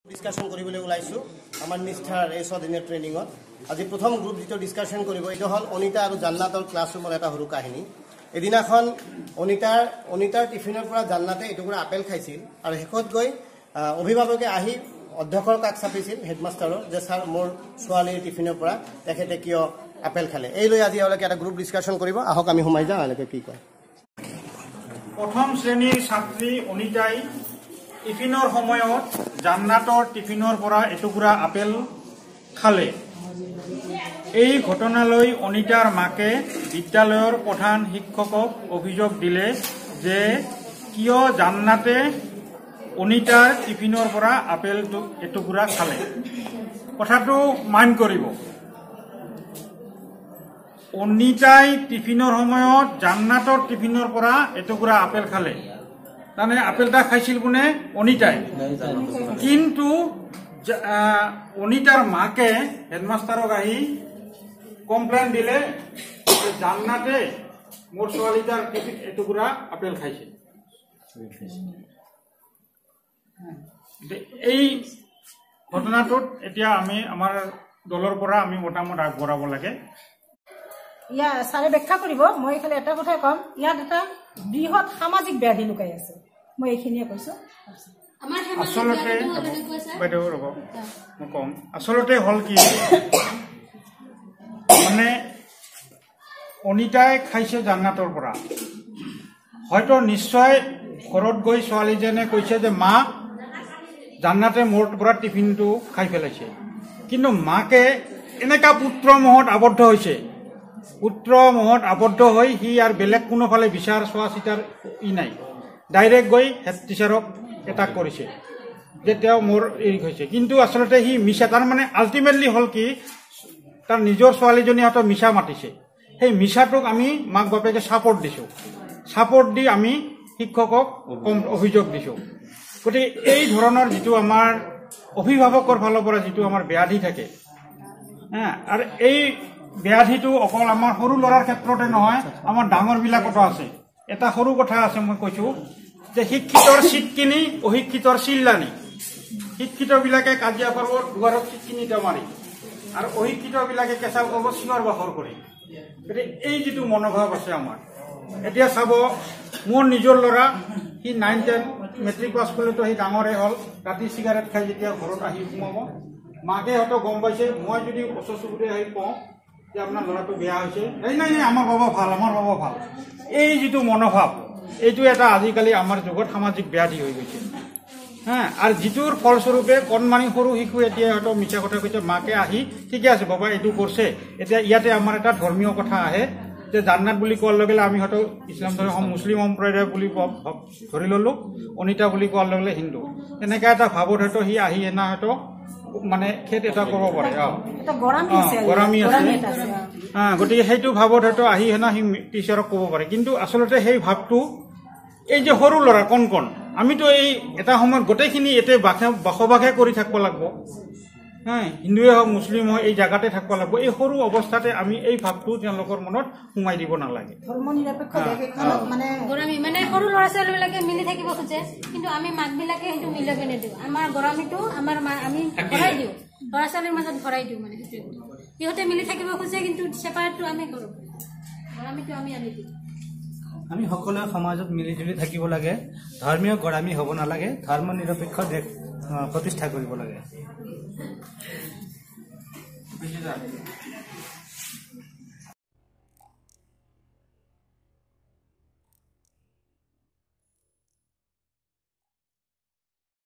discussion কৰিবলৈ ওলাইছো আমাৰ নিষ্ঠাৰ এই 6 দিনৰ ট্ৰেইনিংত আজি প্ৰথম গ্ৰুপ যেটো ডিসকাশন কৰিব এটো হল অনিতা আৰু জান্নাতৰ ক্লাছৰুমৰ এটা সৰু কাহিনী এদিনাখন অনিতাৰ টিফিনৰ পৰা জান্নাতে এটুকুৰা আপেল খাইছিল আৰু হেকত গৈ অভিভাৱকে আহি অধ্যক্ষৰ কাক চাপিছিল হেডমাষ্টাৰৰ যে স্যাৰ মোৰ ছোৱালীৰ টিফিনৰ পৰা তেখেতে কিয় আপেল খালে এই লৈ আজি অলকে এটা গ্ৰুপ ডিসকাশন কৰিব আহক আমি সোমাই যাওঁ অলকে কি কয় প্ৰথম শ্ৰেণীৰ ছাত্ৰী অনিতাই টিফিনৰ সময়ত জান্নাতৰ টিফিনৰ পৰা এটুকুৰা আপেল খালে এই ঘটনালৈ অনিতাৰ মাকে বিদ্যালয়ৰ প্ৰধান শিক্ষকক অভিযোগ দিলে যে কিয় জান্নাতে অনিতাৰ টিফিনৰ পৰা আপেলটো এটুকুৰা খালে কথাটো মাইণ্ড কৰিব অনিতাই টিফিনৰ সময়ত জান্নাতৰ টিফিনৰ পৰা এটুকুৰা আপেল খালে তানে আপেলটা খাইছিল কোনে অনিতাই কিন্তু অনিতাৰ মাকে হেডমাষ্টাৰক আহি কমপ্লেইন দিলে যে জান্নাতে মোৰ ছোৱালীটাৰ এটুকুৰা আপেল খাইছিল এই ঘটনাটোত এতিয়া আমি আমাৰ দলৰ পৰা আমি মতামত আগবঢ়াব লাগে ইয়া সারে ব্যাখ্যা কৰিব মই খালি এটা কথা কম ইয়াত এটা বৃহৎ সামাজিক ব্যাধি লুকাই আছে মই এইখিনিয়ে কৈছো আসলতে বাইদেউ ৰব মই কম আসলতে হল কি মানে অনিতাই খাইছে জান্নাতৰ পৰা হয়তো নিশ্চয় ঘৰত গৈ ছোৱালীজনে কৈছে যে মা জান্নাতে মোৰ পৰা টিফিনটো খাই পেলাইছে কিন্তু মাকে এনেকা পুত্ৰ মোহত আবদ্ধ হৈছে পুত্ৰ মোহত আবদ্ধ হৈ হি আর বেলেগ কোনো ফালে বিচাৰ চোৱা চিতাৰ ই নাই ডাইৰেক্ট গৈ হেড টিচাৰক এটাক কৰিছে যে তেওঁ মোৰ এই হৈছে কিন্তু আসলতে হি মিছা তাৰ মানে আল্টিমেটলি হল কি তাৰ নিজৰ ছোৱালীজনী হয়তো মিছা মাতিছে সেই মিছাটোক আমি মাক বাপেকে সাপোৰ্ট দি আমি শিক্ষকক অভিযোগ দিছো গতিকে এই ধৰণৰ যেটো আমাৰ অভিভাৱকৰ ফালৰ পৰা যেটো আমাৰ ব্যাধি থাকে আৰু এই ব্যাধিটো অকল আমাৰ সৰু লৰাৰ ক্ষেত্ৰতে নহয় আমাৰ ডাঙৰ বিলাকতো আছে এটা সৰু কথা আছে মই কৈছো যে শিক্ষিতৰ সিট কিনি অশিক্ষিতৰ চিল্লানি শিক্ষিত বিলাকে কাজিয়া কৰিব দুৱাৰত সিট কিনিতে মাৰি আৰু অশিক্ষিত বিলাকে কেঁচাল কৰিব চিঞৰ বাখৰ কৰি গতিকে এই যেটো মনোভাৱ আছে আমাৰ এতিয়া চাব মোৰ নিজৰ লৰা সি 9-10 মেট্ৰিক পাছ কৰিলেতো সি ডাঙৰে হ'ল ৰাতি চিগাৰেট খাই যেতিয়া ঘৰত আহি সোমাব মাকে হয়তো গম পাইছে মই যদি ওচৰ চুবুৰীয়া আহি কওঁ যে আপোনাৰ ল'ৰাটো বেয়া হৈছে নাই আমাৰ বাবা ভাল এই যেটো মনোভাৱ এইটো এটা আজিকালি আমাৰ যুগত সামাজিক ব্যাধি হৈ গৈছে আৰু যেটোৰ ফলস্বৰূপে কণমানি সৰু শিশু এতিয়া হয়তো মিছা কথা কৈছে মাকে আহি ঠিকে আছে বাবা এইটো কৰিছে এতিয়া ইয়াতে আমাৰ এটা ধৰ্মীয় কথা আহে যে জান্নাত বুলি কোৱাৰ লগে আমি হয়তো ইছলাম ধৰ্ম মুছলিম সম্প্ৰদায় বুলি ধৰি ললো অনিতা বুলি কোৱাৰ লগে হিন্দু এনেকা এটা ভাৱত হয়তো সি আহি এনা হয়তো মানে খেত এটা কৰিব পাৰে গৰামী আছে গতিকে সেইটো ভাৱত হয়তো আহি হেনা সি টিচাৰক ক'ব পাৰে কিন্তু আচলতে সেই ভাৱটো এই যে সৰু ল'ৰা কণ আমিতো এই এটা সময়ত গোটেইখিনি এতে বসবাসে কৰি থাকিব লাগিব হিন্দুৱে হওক মুছলিম হওক এই জাগাতে থাকিব লাগিব এই সৰু অৱস্থাতে আমি এই ভাৱটো তেওঁলোকৰ মনত সোমাই দিব নালাগে ধৰ্ম নিৰপেক্ষ দেশ এখনত মানে গৰামী মানে সৰু ল'ৰা ছোৱালীবিলাকে মিলি থাকিব খোজে কিন্তু আমি মাকবিলাকে সেইটো মিলাব নিদিওঁ আমাৰ গৰামীটো আমাৰ আমি ভৰাই দিওঁ ল'ৰা ছোৱালীৰ মাজত ভৰাই দিওঁ মানে সিহঁতে মিলি থাকিব খোজে কিন্তু চেপাৰেটটো আমি কৰোঁ গৰামীটো আমি আনি দিওঁ আমি সকলোৱে সমাজত মিলি জুলি থাকিব লাগে ধৰ্মীয় গৰামী হ'ব নালাগে ধৰ্ম নিৰপেক্ষ দেশ প্ৰতিষ্ঠা কৰিব লাগে